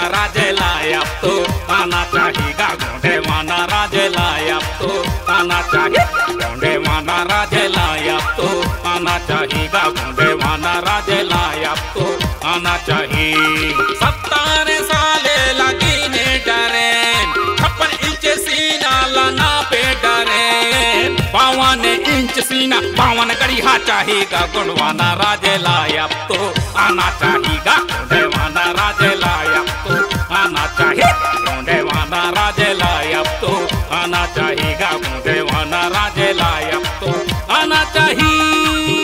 राजेला अब तो आना चाहिएगा गोंडेवाना राजेला अब तो आना चाहिए गोंडेवाना राजेला अब तो आना चाहिएगा गोंडेवाना राजेला अब तो आना चाहिए 70 साले लगी ने डरे 56 इंच सीना लाना पे डरे 52 इंच सीना 52 गड़िया चाहिएगा गोंडवाना राजेला अब तो आना चाहिएगा गोंडेवाना राजेला अब तो आना चाहिए गोंडेवाना राजेला अब तो आना चाहिएगा गोंडेवाना राजेला अब तो आना चाहिए।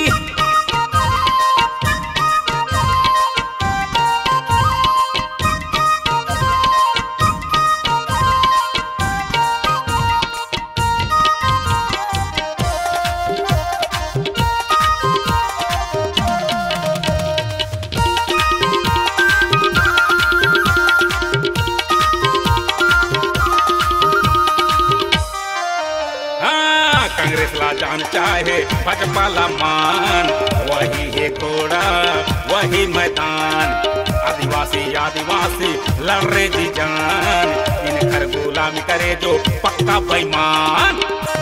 कांग्रेस ला जान चाहे भाजपा ला मान वही है घोड़ा वही मैदान आदिवासी आदिवासी लड़ रहे जी जान इन घर गुलामी करे जो पक्का बेईमान।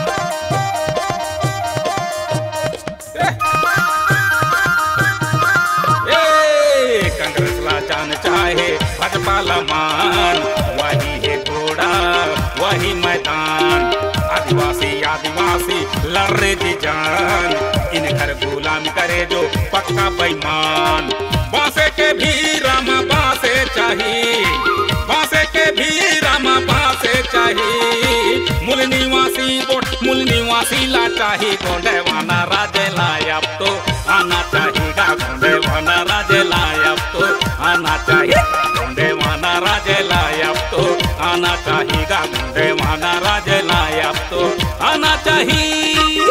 कांग्रेस ला जान चाहे भाजपा ला मान वही है घोड़ा वही मैदान आदिवासी आदिवासी लड़ रहे जी जान इन घर गुलामी करे जो पक्का बेईमान। बांसे के भी रामा बांसे चाहिए बांसे के भी रामा बांसे चाहिए मूल निवासी वोट मूल निवासी ला चाहिए गोंडेवाना राजेला अब तो आना चाहिएगा गोंडेवाना राजेला अब तो आना चाहिए गोंडेवाना राजेला अब तो आना चाहिएगा गोंडेवाना राजेला अब तो आना चाहिए।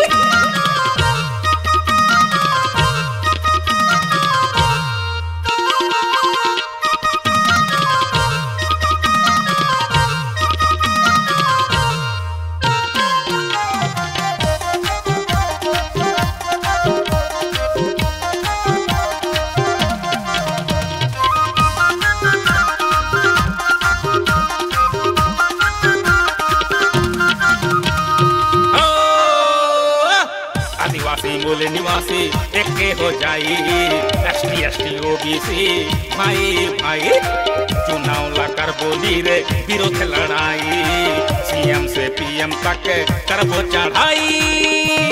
मूल निवासी एक हो जाई एसटी एसटी ओबीसी भाई भाई चुनाव ला कर बोली रे विरोध लड़ाई सीएम से पीएम तक करबो चढ़ाई।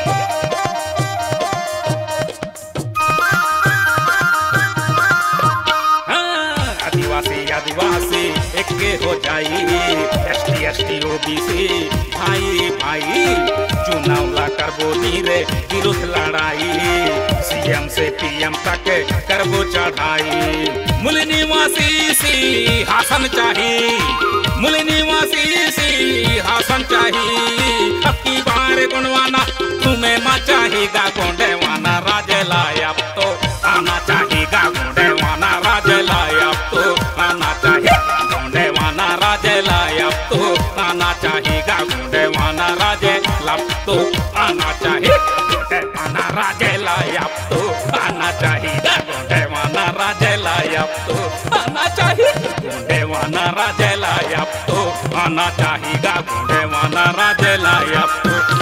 आदिवासी आदिवासी एक हो जाई एसटी एसटी ओबीसी भाई भाई चुनाव ला कर बोली रे विरोध लड़ाई सीएम से पीएम तक करबो चढ़ाई। मूल निवासी सी हासन चाहिए मूल निवासी सी हासन चाहिए अब की बार गोंडवाना तुम्हें मा चाहिएगा गोंडेवाना राजेला अब तो आना चाहिएगा गोंडेवाना राजेला अब तो आना चाहिए गोंडेवाना राजेला अब तो आना चाहिएगा गोंडेवाना राजेला अब तो आना चाहिए गोंडेवाना राजेला अब तो आना चाहिएगा गोंडेवाना राजेला अब तो आना चाहिए गोंडेवाना राजेला अब तो आना चाहिएगा गोंडेवाना राजेला अब तो